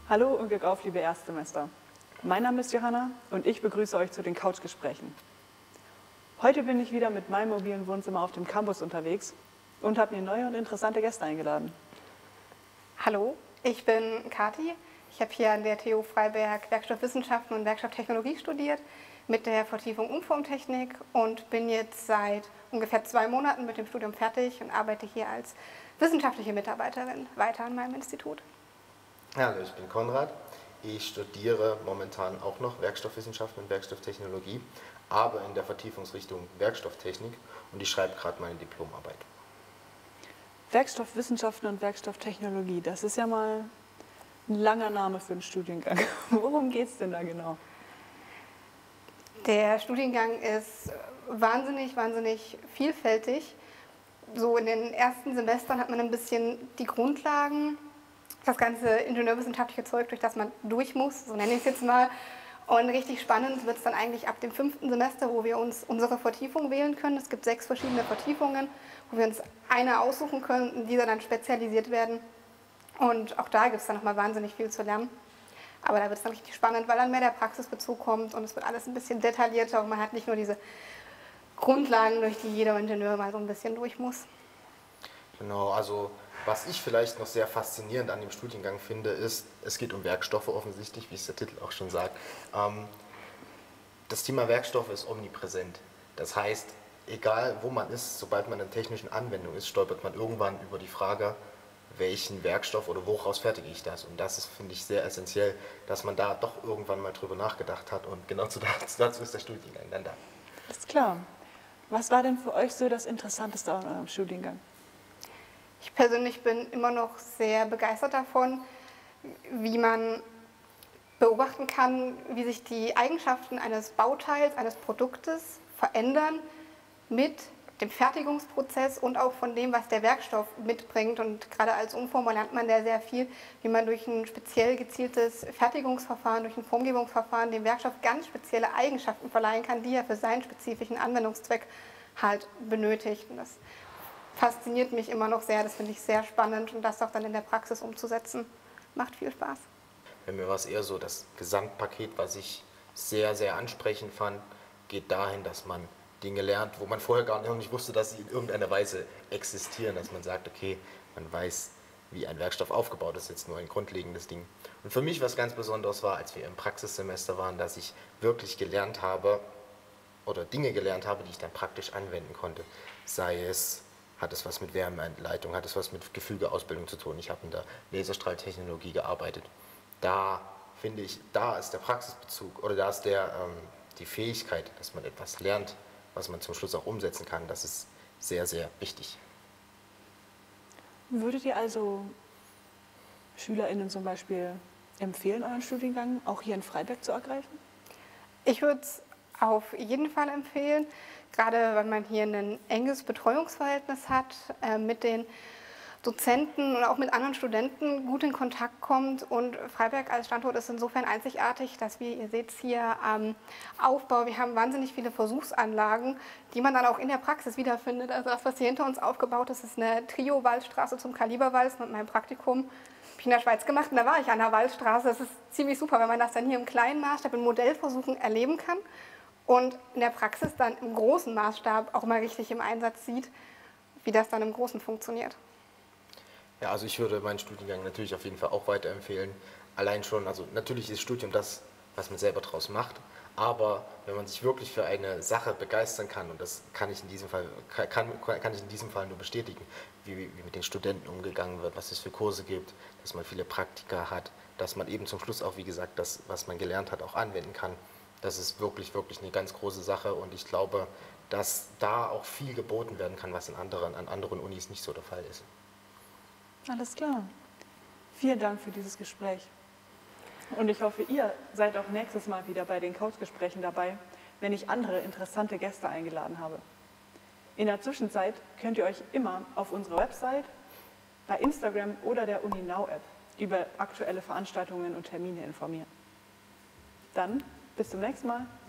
Hallo und Glück auf, liebe Erstsemester. Mein Name ist Johanna und ich begrüße euch zu den Couchgesprächen. Heute bin ich wieder mit meinem mobilen Wohnzimmer auf dem Campus unterwegs und habe mir neue und interessante Gäste eingeladen. Hallo, ich bin Kathi. Ich habe hier an der TU Freiberg Werkstoffwissenschaften und Werkstofftechnologie studiert mit der Vertiefung Umformtechnik und bin jetzt seit ungefähr 2 Monaten mit dem Studium fertig und arbeite hier als wissenschaftliche Mitarbeiterin weiter an meinem Institut. Hallo, ich bin Konrad. Ich studiere momentan auch noch Werkstoffwissenschaften und Werkstofftechnologie, aber in der Vertiefungsrichtung Werkstofftechnik und ich schreibe gerade meine Diplomarbeit. Werkstoffwissenschaften und Werkstofftechnologie, das ist ja mal ein langer Name für einen Studiengang. Worum geht es denn da genau? Der Studiengang ist wahnsinnig vielfältig. So in den ersten Semestern hat man ein bisschen die Grundlagen, das ganze ingenieurwissenschaftliche Zeug, durch das man durch muss, so nenne ich es jetzt mal. Und richtig spannend wird es dann eigentlich ab dem 5. Semester, wo wir uns unsere Vertiefung wählen können. Es gibt 6 verschiedene Vertiefungen, wo wir uns eine aussuchen können, in dieser dann spezialisiert werden. Und auch da gibt es dann nochmal wahnsinnig viel zu lernen. Aber da wird es dann richtig spannend, weil dann mehr der Praxisbezug kommt und es wird alles ein bisschen detaillierter und man hat nicht nur diese Grundlagen, durch die jeder Ingenieur mal so ein bisschen durch muss. Genau, also was ich vielleicht noch sehr faszinierend an dem Studiengang finde, ist, es geht um Werkstoffe offensichtlich, wie es der Titel auch schon sagt. Das Thema Werkstoffe ist omnipräsent. Das heißt, egal wo man ist, sobald man in technischen Anwendung ist, stolpert man irgendwann über die Frage, welchen Werkstoff oder woraus fertige ich das? Und das ist, finde ich, sehr essentiell, dass man da doch irgendwann mal drüber nachgedacht hat und genau dazu ist der Studiengang dann da. Ist klar. Was war denn für euch so das Interessanteste an eurem Studiengang? Ich persönlich bin immer noch sehr begeistert davon, wie man beobachten kann, wie sich die Eigenschaften eines Bauteils, eines Produktes verändern mit dem Fertigungsprozess und auch von dem, was der Werkstoff mitbringt. Und gerade als Umformer lernt man da sehr viel, wie man durch ein speziell gezieltes Fertigungsverfahren, durch ein Formgebungsverfahren dem Werkstoff ganz spezielle Eigenschaften verleihen kann, die er für seinen spezifischen Anwendungszweck halt benötigt. Und das fasziniert mich immer noch sehr, das finde ich sehr spannend und das auch dann in der Praxis umzusetzen, macht viel Spaß. Bei mir war es eher so, das Gesamtpaket, was ich sehr ansprechend fand, geht dahin, dass man Dinge lernt, wo man vorher gar nicht wusste, dass sie in irgendeiner Weise existieren, dass man sagt, okay, man weiß, wie ein Werkstoff aufgebaut ist, jetzt nur ein grundlegendes Ding. Und für mich was ganz Besonderes war, als wir im Praxissemester waren, dass ich wirklich gelernt habe oder Dinge gelernt habe, die ich dann praktisch anwenden konnte. Sei es, hat es was mit Wärmeleitung, hat es was mit Gefügeausbildung zu tun. Ich habe in der Laserstrahltechnologie gearbeitet. Da finde ich, da ist der Praxisbezug oder da ist die Fähigkeit, dass man etwas lernt, was man zum Schluss auch umsetzen kann, das ist sehr wichtig. Würdet ihr also SchülerInnen zum Beispiel empfehlen, euren Studiengang auch hier in Freiberg zu ergreifen? Ich würde es auf jeden Fall empfehlen, gerade weil man hier ein enges Betreuungsverhältnis hat, mit den Dozenten und auch mit anderen Studenten gut in Kontakt kommt und Freiberg als Standort ist insofern einzigartig, dass wir, ihr seht es hier am Aufbau, wir haben wahnsinnig viele Versuchsanlagen, die man dann auch in der Praxis wiederfindet. Also das, was hier hinter uns aufgebaut ist, ist eine Trio-Waldstraße zum Kaliberwalz mit meinem Praktikum. Habe ich in der Schweiz gemacht und da war ich an der Waldstraße. Das ist ziemlich super, wenn man das dann hier im kleinen Maßstab in Modellversuchen erleben kann und in der Praxis dann im großen Maßstab auch mal richtig im Einsatz sieht, wie das dann im Großen funktioniert. Ja, also ich würde meinen Studiengang natürlich auf jeden Fall auch weiterempfehlen. Allein schon, also natürlich ist Studium das, was man selber draus macht, aber wenn man sich wirklich für eine Sache begeistern kann, und das kann ich in diesem Fall, kann ich in diesem Fall nur bestätigen, wie mit den Studenten umgegangen wird, was es für Kurse gibt, dass man viele Praktika hat, dass man eben zum Schluss auch, wie gesagt, das, was man gelernt hat, auch anwenden kann. Das ist wirklich eine ganz große Sache und ich glaube, dass da auch viel geboten werden kann, was an anderen Unis nicht so der Fall ist. Alles klar. Vielen Dank für dieses Gespräch. Und ich hoffe, ihr seid auch nächstes Mal wieder bei den Couchgesprächen dabei, wenn ich andere interessante Gäste eingeladen habe. In der Zwischenzeit könnt ihr euch immer auf unserer Website, bei Instagram oder der UniNow-App über aktuelle Veranstaltungen und Termine informieren. Dann bis zum nächsten Mal.